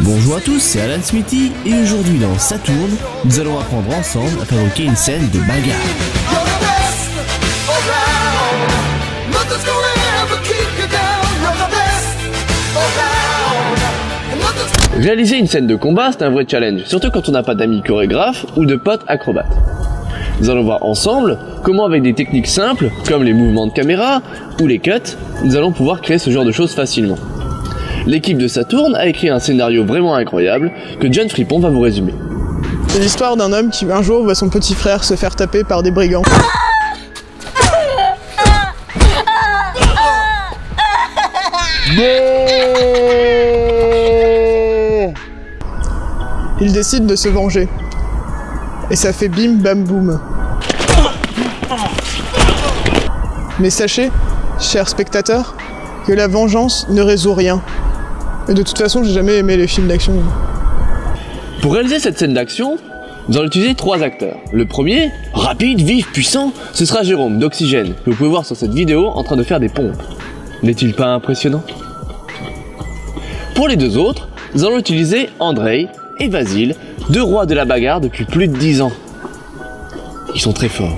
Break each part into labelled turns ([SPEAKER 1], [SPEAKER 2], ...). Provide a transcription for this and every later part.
[SPEAKER 1] Bonjour à tous, c'est Alan Smithy et aujourd'hui dans Saturne, nous allons apprendre ensemble à fabriquer une scène de bagarre. Réaliser une scène de combat, c'est un vrai challenge, surtout quand on n'a pas d'amis chorégraphes ou de potes acrobates. Nous allons voir ensemble comment avec des techniques simples, comme les mouvements de caméra ou les cuts, nous allons pouvoir créer ce genre de choses facilement. L'équipe de Saturne a écrit un scénario vraiment incroyable que John Fripon va vous résumer.
[SPEAKER 2] C'est l'histoire d'un homme qui un jour voit son petit frère se faire taper par des brigands. Il décide de se venger. Et ça fait bim bam boum. Mais sachez, chers spectateurs, que la vengeance ne résout rien. Et de toute façon, j'ai jamais aimé les films d'action.
[SPEAKER 1] Pour réaliser cette scène d'action, nous allons utiliser 3 acteurs. Le premier, rapide, vif, puissant, ce sera Jérôme d'Oxygène, que vous pouvez voir sur cette vidéo en train de faire des pompes. N'est-il pas impressionnant? Pour les 2 autres, nous allons utiliser Andrei et Vasile, 2 rois de la bagarre depuis plus de 10 ans. Ils sont très forts.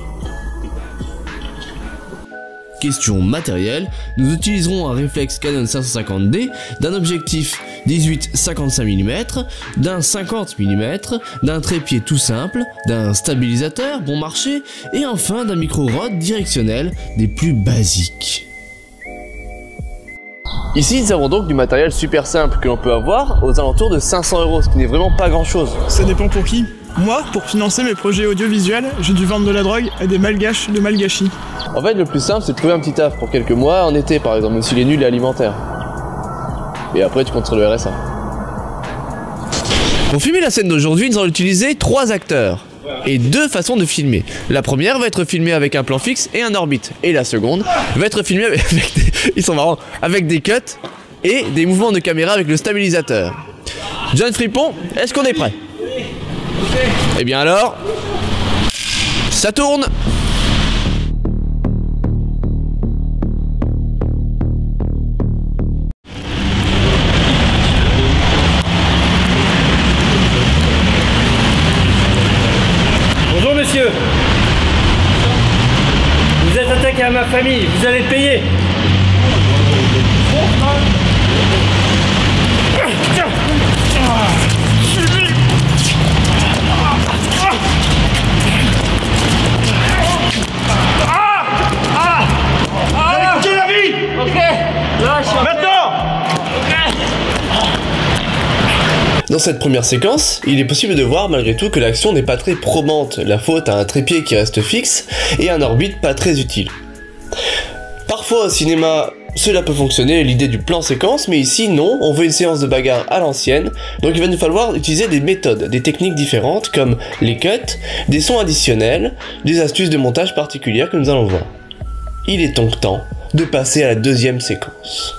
[SPEAKER 1] Question matérielle, nous utiliserons un réflexe Canon 550D, d'un objectif 18-55 mm, d'un 50 mm, d'un trépied tout simple, d'un stabilisateur bon marché et enfin d'un micro-rod directionnel des plus basiques. Ici, nous avons donc du matériel super simple que l'on peut avoir aux alentours de 500 €, ce qui n'est vraiment pas grand chose.
[SPEAKER 2] Ça dépend pour qui. Moi, pour financer mes projets audiovisuels, j'ai dû vendre de la drogue à des malgaches de Malgachi.
[SPEAKER 1] En fait, le plus simple, c'est de trouver un petit taf pour quelques mois en été, par exemple, même s'il est nul et alimentaire. Et après, tu comptes sur le RSA. Pour filmer la scène d'aujourd'hui, nous allons utiliser 3 acteurs et 2 façons de filmer. La première va être filmée avec un plan fixe et un orbite. Et la seconde va être filmée avec des... Ils sont marrants. Avec des cuts et des mouvements de caméra avec le stabilisateur. John Fripon, est-ce qu'on est prêt? Eh bien alors, ça tourne!
[SPEAKER 3] Bonjour monsieur. Vous êtes attaqué à ma famille, vous allez le payer.
[SPEAKER 1] Dans cette première séquence, il est possible de voir malgré tout que l'action n'est pas très probante, la faute à un trépied qui reste fixe et un orbite pas très utile. Parfois au cinéma, cela peut fonctionner, l'idée du plan séquence, mais ici non, on veut une séance de bagarre à l'ancienne, donc il va nous falloir utiliser des méthodes, des techniques différentes comme les cuts, des sons additionnels, des astuces de montage particulières que nous allons voir. Il est donc temps de passer à la deuxième séquence.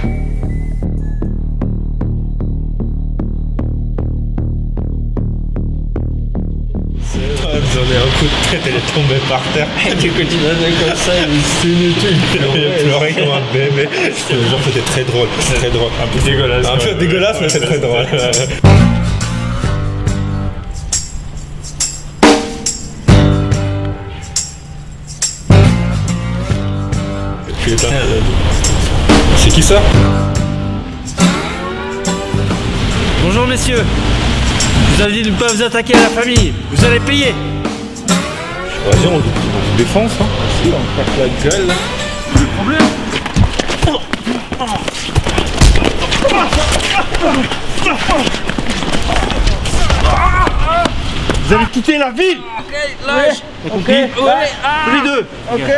[SPEAKER 4] J'en ai un coup de tête, elle est tombée par terre.
[SPEAKER 3] Tu continues comme ça, c'est inutile.
[SPEAKER 4] Elle pleurait comme un bébé. Genre c'était très drôle, très drôle. Un peu dégueulasse. Un peu dégueulasse, mais c'est très drôle. C'est qui ça?
[SPEAKER 3] Bonjour messieurs. Vous avez dit de ne pas vous attaquer à la famille, vous allez payer.
[SPEAKER 4] Vas-y, on vous défonce, hein. Si, on casse la gueule, là.
[SPEAKER 3] Le problème.
[SPEAKER 4] Vous allez quitter la ville.
[SPEAKER 3] Ok, lâche.
[SPEAKER 4] Ok, ouais. Tous les deux.
[SPEAKER 2] Ok.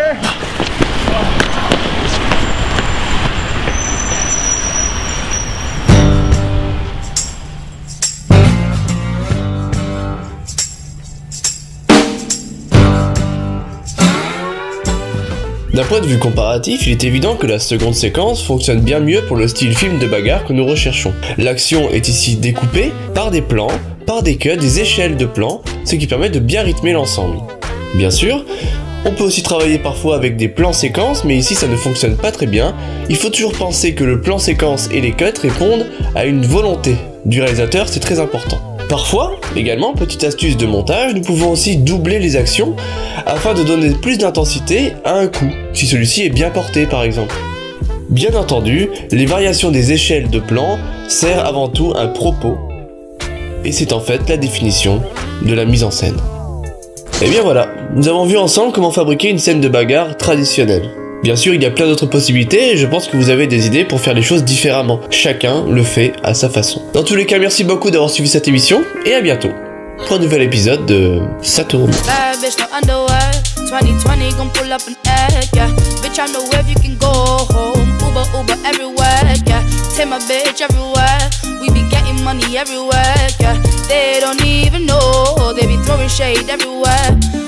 [SPEAKER 1] D'un point de vue comparatif, il est évident que la seconde séquence fonctionne bien mieux pour le style film de bagarre que nous recherchons. L'action est ici découpée par des plans, par des cuts, des échelles de plans, ce qui permet de bien rythmer l'ensemble. Bien sûr, on peut aussi travailler parfois avec des plans séquences, mais ici ça ne fonctionne pas très bien. Il faut toujours penser que le plan séquence et les cuts répondent à une volonté. du réalisateur, c'est très important. Parfois, également, petite astuce de montage, nous pouvons aussi doubler les actions afin de donner plus d'intensité à un coup, si celui-ci est bien porté par exemple. Bien entendu, les variations des échelles de plan servent avant tout un propos, et c'est en fait la définition de la mise en scène. Et bien voilà, nous avons vu ensemble comment fabriquer une scène de bagarre traditionnelle. Bien sûr, il y a plein d'autres possibilités et je pense que vous avez des idées pour faire les choses différemment. Chacun le fait à sa façon. Dans tous les cas, merci beaucoup d'avoir suivi cette émission et à bientôt pour un nouvel épisode de Ça tourne.
[SPEAKER 5] Money everywhere, yeah. They don't even know, they be throwing shade everywhere.